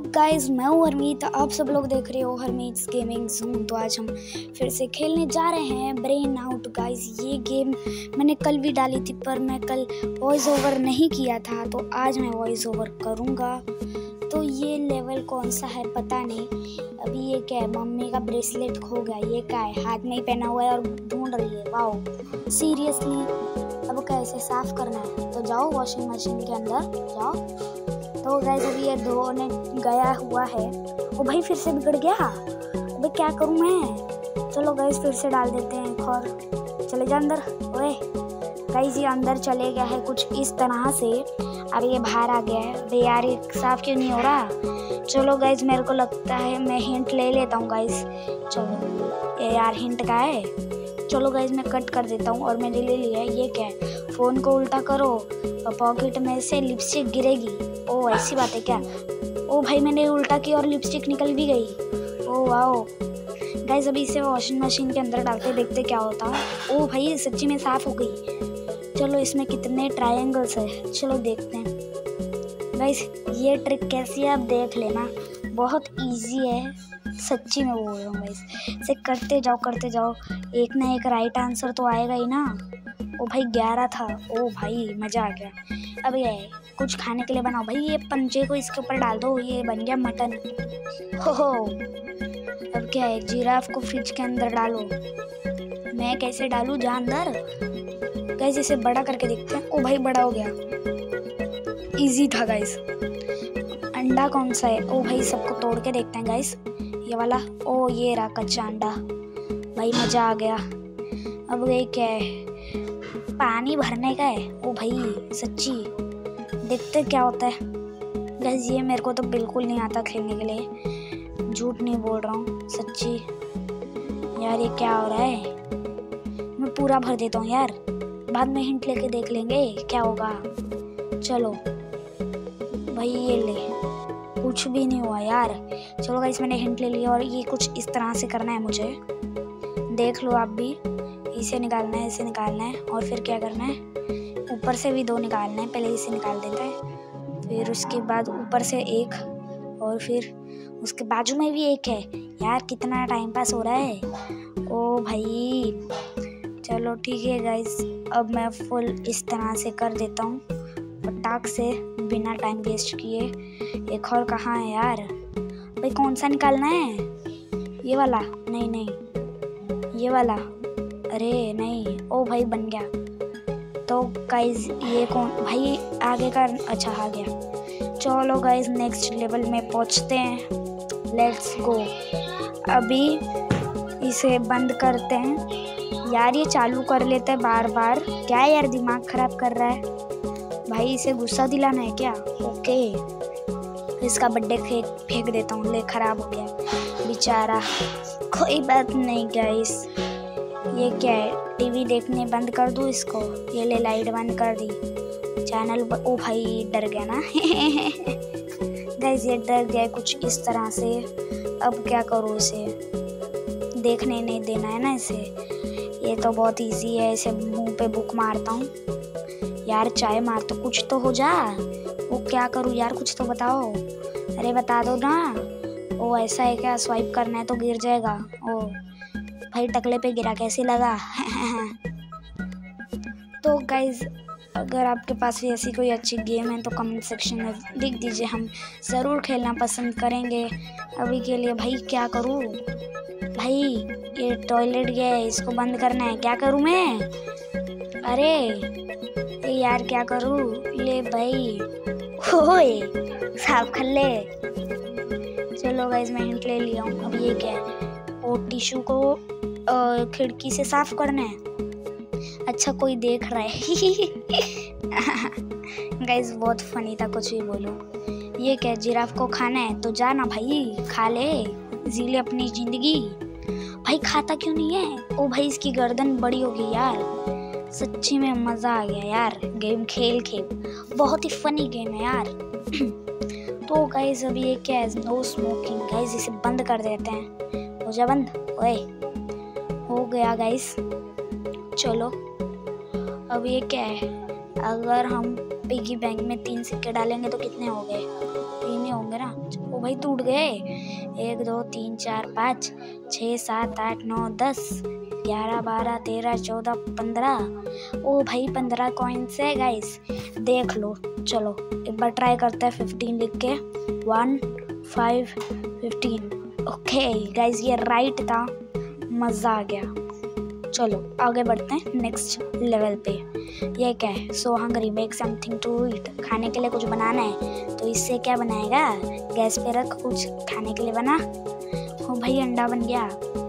Guys, मैं हूँ हरमीत। आप सब लोग देख रहे हो हरमीट्स गेमिंग जोन। तो आज हम फिर से खेलने जा रहे हैं ब्रेन आउट। गाइस, ये गेम मैंने कल भी डाली थी, पर मैं कल वॉइस ओवर नहीं किया था, तो आज मैं वॉइस ओवर करूँगा। तो ये लेवल कौन सा है पता नहीं। अभी ये क्या है, मम्मी का ब्रेसलेट खो गया। ये क्या है, हाथ में ही पहना हुआ है और ढूंढ रही है। Wow, seriously. अब कैसे साफ करना है? तो जाओ वॉशिंग मशीन के अंदर जाओ। तो गाइस, अभी ये धोने गया हुआ है। ओ भाई, फिर से बिगड़ गया। अबे क्या करूं मैं? चलो गाइस, फिर से डाल देते हैं एक और। चले जा अंदर। ओए गाइस, ये अंदर चले गया है कुछ इस तरह से। अब ये बाहर आ गया है। अबे यार, ये साफ क्यों नहीं हो रहा? चलो गाइस, मेरे को लगता है मैं हिंट ले लेता हूँ गाइस। चलो ये यार, हिंट का है। चलो गाइस, मैं कट कर देता हूँ और मैंने ले लिया है। ये क्या है, फ़ोन को उल्टा करो और पॉकेट में से लिपस्टिक गिरेगी। ओ ऐसी बात है क्या? ओ भाई, मैंने उल्टा की और लिपस्टिक निकल भी गई। ओ वाओ गाइस, अभी इसे वॉशिंग मशीन के अंदर डालते देखते क्या होता है। ओ भाई, सच्ची में साफ हो गई। चलो, इसमें कितने ट्रायंगल्स है, चलो देखते हैं। गाइस, ये ट्रिक कैसी है आप देख लेना, बहुत इजी है, सच्ची में बोल रहा हूँ गाइस। इसे करते जाओ, एक ना एक राइट आंसर तो आएगा ही ना। ओ भाई, 11 था। ओ भाई, मज़ा आ गया। अब ये कुछ खाने के लिए बनाओ भाई। ये पंजे को इसके ऊपर डाल दो, ये बन गया मटन। हो अब क्या है, जिराफ को फ्रिज के अंदर डालो। मैं कैसे डालूं? जा अंदर। गाइस, इसे बड़ा करके देखते हैं। ओ भाई, बड़ा हो गया। इजी था गाइस। अंडा कौन सा है? ओ भाई, सबको तोड़ के देखते हैं गाइस। ये वाला। ओ ये रहा कच्चा अंडा। भाई, मज़ा आ गया। अब ये क्या है, पानी भरने का है। ओ भाई, सच्ची देखते क्या होता है। गाइस, ये मेरे को तो बिल्कुल नहीं आता खेलने के लिए, झूठ नहीं बोल रहा हूँ, सच्ची। यार, ये क्या हो रहा है? मैं पूरा भर देता हूँ यार, बाद में हिंट लेके देख लेंगे क्या होगा। चलो भाई, ये ले, कुछ भी नहीं हुआ यार। चलो गाइस, मैंने हिंट ले लिया और ये कुछ इस तरह से करना है मुझे। देख लो आप भी। इसे निकालना है, इसे निकालना है, और फिर क्या करना है, ऊपर से भी 2 निकालना है। पहले इसे निकाल देते हैं, फिर उसके बाद ऊपर से एक, और फिर उसके बाजू में भी एक है। यार, कितना टाइम पास हो रहा है। ओ भाई, चलो ठीक है गाइस, अब मैं फुल इस तरह से कर देता हूँ फटाक से, बिना टाइम वेस्ट किए। एक और कहाँ है यार? भाई, कौन सा निकालना है? ये वाला? नहीं, ये वाला। अरे नहीं। ओ भाई, बन गया। तो गाइस, ये कौन भाई आगे का? अच्छा, आ गया। चलो गाइस, नेक्स्ट लेवल में पहुंचते हैं। Let's go. अभी इसे बंद करते हैं। यार, ये चालू कर लेते हैं बार बार। क्या है यार, दिमाग खराब कर रहा है भाई। इसे गुस्सा दिलाना है क्या? ओके, इसका बर्थडे फेंक देता हूँ। ले, खराब हो गया बेचारा। कोई बात नहीं गाइस। ये क्या है, टीवी देखने बंद कर दूँ इसको? ये ले, लाइट बंद कर दी, चैनल। ओ भाई, डर गया ना। गाइस, ये डर गया कुछ इस तरह से। अब क्या करूँ? इसे देखने नहीं देना है ना इसे। ये तो बहुत इजी है, इसे मुंह पे बुक मारता हूँ। यार, चाय मार तो कुछ तो हो जा। वो क्या करूँ यार, कुछ तो बताओ। अरे बता दो ना। ओ ऐसा है क्या, स्वाइप करना है तो गिर जाएगा? ओ भाई, टकले पे गिरा, कैसे लगा? तो गाइज, अगर आपके पास भी ऐसी कोई अच्छी गेम है तो कमेंट सेक्शन में लिख दीजिए, हम ज़रूर खेलना पसंद करेंगे। अभी के लिए भाई क्या करूँ? भाई, ये टॉयलेट गया है, इसको बंद करना है। क्या करूँ मैं? अरे यार, क्या करूँ? ले भाई, ओए साफ कर ले। चलो गाइज, मैं हिंट ले लिया हूँ। अब ये क्या है, वो टिश्यू को खिड़की से साफ करना है। अच्छा, कोई देख रहा है। गाइज, बहुत फनी था, कुछ भी बोलो। ये क्या, जिराफ को खाना है तो जाना भाई, खा ले, जी ले अपनी जिंदगी। भाई, खाता क्यों नहीं है? ओ भाई, इसकी गर्दन बड़ी हो गई यार। सच्ची में मज़ा आ गया यार, गेम खेल बहुत ही फनी गेम है यार। तो गाइज, अभी ये क्या है, नो स्मोकिंग। गाइज, इसे बंद कर देते हैं। हो जा बंद। ओए, हो गया गाइज। चलो, अब ये क्या है, अगर हम पिगी बैंक में 3 सिक्के डालेंगे तो कितने हो गए? 3 ही होंगे ना। ओ भाई टूट गए। 1 2 3 4 5 6 7 8 9 10 11 12 13 14 15। ओ भाई 15 कॉइन्स है गाइस, देख लो। चलो एक बार ट्राई करते हैं 15 लिख के। 1 5 15। ओके गाइस ये राइट था, मज़ा आ गया। चलो आगे बढ़ते हैं नेक्स्ट लेवल पे। ये क्या है? So hungry, make something to eat. खाने के लिए कुछ बनाना है, तो इससे क्या बनाएगा? गैस पे रख, कुछ खाने के लिए बना। ओ भाई अंडा बन गया,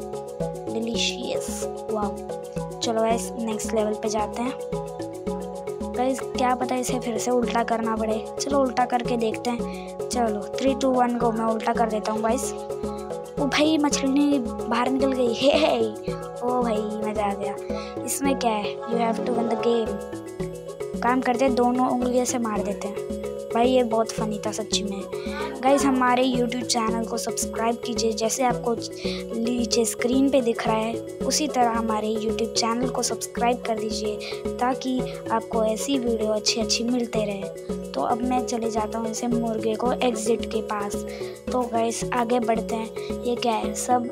डिलीशियस, वाह। चलो गाइस नेक्स्ट लेवल पे जाते हैं। गाइस क्या पता इसे फिर से उल्टा करना पड़े, चलो उल्टा करके देखते हैं। चलो 3 2 1 गो, मैं उल्टा कर देता हूँ गाइस। ओ भाई मछली बाहर निकल गई। हे ओ भाई मजा आ गया। इसमें क्या है? You have to win the game. काम करते हैं, दोनों उंगलियों से मार देते हैं। भाई ये बहुत फनी था सच्ची में। गाइस हमारे YouTube चैनल को सब्सक्राइब कीजिए, जैसे आपको नीचे स्क्रीन पे दिख रहा है उसी तरह हमारे YouTube चैनल को सब्सक्राइब कर दीजिए, ताकि आपको ऐसी वीडियो अच्छी मिलते रहे। तो अब मैं चले जाता हूँ इसे मुर्गे को एग्जिट के पास। तो गाइस आगे बढ़ते हैं। ये क्या है? सब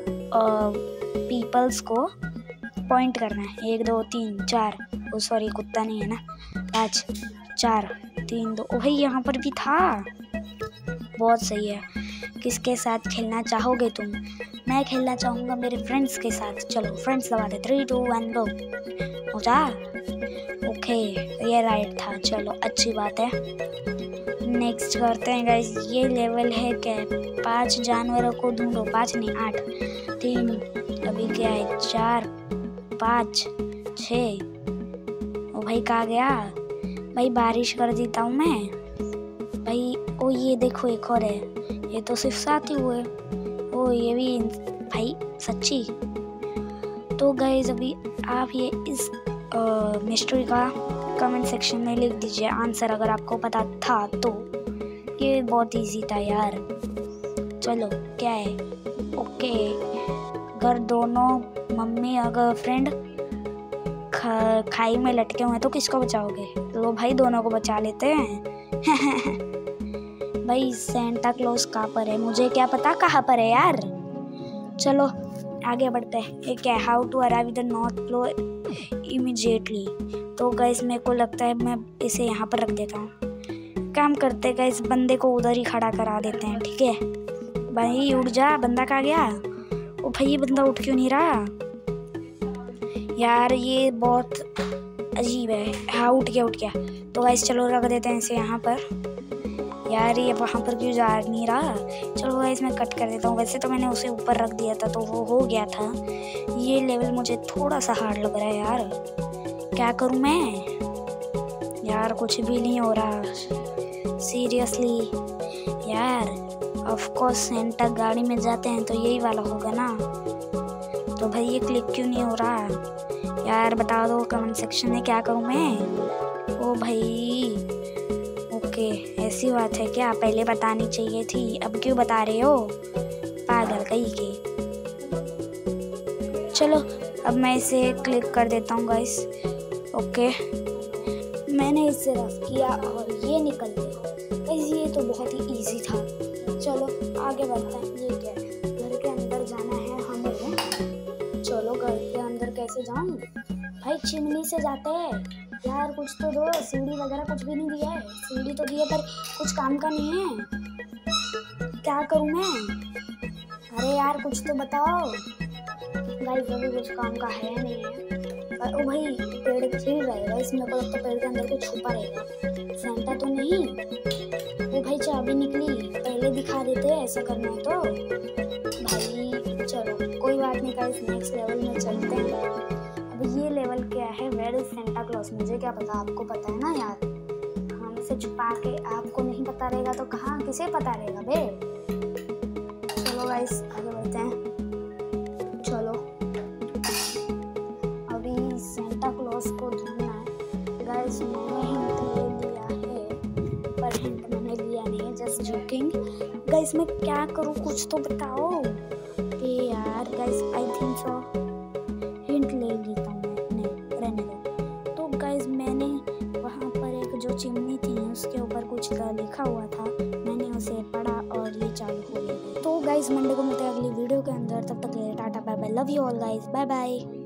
पीपल्स को पॉइंट करना है। 1 2 3 4। ओ सॉरी कुत्ता नहीं है ना। 5 4 3 2। ओ भाई यहाँ पर भी था, बहुत सही है। किसके साथ खेलना चाहोगे तुम? मैं खेलना चाहूँगा मेरे फ्रेंड्स के साथ। चलो फ्रेंड्स लगा दे। 3 2 1 गो। हो जा। ओके ये राइट था, चलो अच्छी बात है। नेक्स्ट करते हैं गाइस। ये लेवल है क्या? 5 जानवरों को ढूंढो। 5 नहीं 8 3। अभी क्या है? 4 5 6। ओ भाई कहाँ गया? भाई बारिश कर देता हूँ मैं भाई। ओ ये देखो एक और है, ये तो सिर्फ 7 ही हुए। ओ ये भी भाई सच्ची। तो गाइस अभी आप ये इस मिस्ट्री का कमेंट सेक्शन में लिख दीजिए आंसर, अगर आपको पता था तो। ये बहुत इजी था यार। चलो क्या है? ओके, अगर दोनों मम्मी और गर्लफ्रेंड खाई में लटके हुए हैं तो किसको बचाओगे? तो भाई दोनों को बचा लेते हैं। भाई सेंटा क्लॉज कहाँ पर है? मुझे क्या पता कहाँ पर है यार। चलो आगे बढ़ते हैं। ये क्या है? How to arrive the north pole immediately. तो गाइस मेरे को लगता है मैं इसे यहाँ पर रख देता हूँ। काम करते हैं गाइस, बंदे को उधर ही खड़ा करा देते हैं, ठीक है? भाई उठ जा। बंदा कहाँ गया? ओ भाई ये बंदा उठ क्यों नहीं रहा यार? ये बहुत अजीब है। हाँ उठ गया। तो गाइस चलो रख देते हैं इसे यहाँ पर। यार ये वहाँ पर क्यों जा नहीं रहा? चलो गाइस मैं कट कर देता हूँ। वैसे तो मैंने उसे ऊपर रख दिया था तो वो हो गया था। ये लेवल मुझे थोड़ा सा हार्ड लग रहा है यार, क्या करूँ मैं यार? कुछ भी नहीं हो रहा सीरियसली यार। ऑफ कोर्स सेंटा गाड़ी में जाते हैं तो यही वाला होगा ना। तो भाई ये क्लिक क्यों नहीं हो रहा यार? बता दो कमेंट सेक्शन में, क्या करूँ मैं? ओ भाई ओके ऐसी बात है क्या? पहले बतानी चाहिए थी, अब क्यों बता रहे हो? पागल कहीं के। चलो अब मैं इसे क्लिक कर देता हूँ गाइस। ओके मैंने इसे रफ किया और ये निकल गया गाइस। ये तो बहुत ही इजी था। चलो आगे बढ़ते हैं। ये क्या है? घर के अंदर जाना है हमें। चलो घर के अंदर कैसे जाऊँ? भाई चिमनी से जाते हैं यार। कुछ तो दो, सीढ़ी वगैरह कुछ भी नहीं दिया है। सीढ़ी तो दिए पर कुछ काम का नहीं है। क्या करूँ मैं? अरे यार कुछ तो बताओ गाइस। अभी कुछ काम का है नहीं है। ओ भाई पेड़ खिल रहेगा, इसमें को लगता है पेड़ के अंदर कुछ छुपा रहेगा। सेंटा तो नहीं? ओ भाई चाबी निकली, पहले दिखा देते ऐसा करना है तो। भाई चलो कोई बात नहीं गाइस, नेक्स्ट लेवल में चलते हैं। अब ये लेवल क्या है? Where is Santa Claus. मुझे क्या पता, आपको पता है ना यार। हमसे छुपा के आपको नहीं पता रहेगा तो कहाँ किसे पता रहेगा बे। चलो गाइस आगे बढ़ते हैं। चलो अभी सेंटा क्लॉज को ढूंढना है गाइस। मैंने हिंट ले लिया है, पर हिंट मैंने लिया नहीं है, जस्ट जोकिंग गाइस। मैं क्या करूँ? कुछ तो बताओ यार guys. I think so hint ले लेता हूँ मैं। नहीं रहने दो। तो गाइस मैंने वहाँ पर एक जो चिमनी थी उसके ऊपर कुछ लिखा हुआ था, मैंने उसे पढ़ा और ये चालू हुआ। गाइस मंडे को मिलते हैं अगली वीडियो के अंदर। तब तक के लिए tata bye bye, love you all guys, bye bye.